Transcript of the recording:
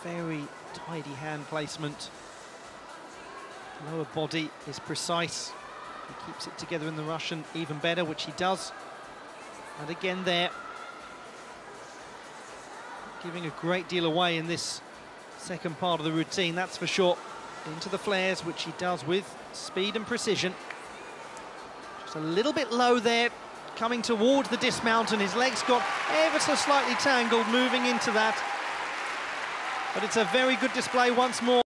Very tidy hand placement. Lower body is precise. He keeps it together in the Russian even better, which he does. And again there, giving a great deal away in this second part of the routine, that's for sure. Into the flares, which he does with speed and precision. Just a little bit low there, coming towards the dismount, and his legs got ever so slightly tangled moving into that. But it's a very good display once more.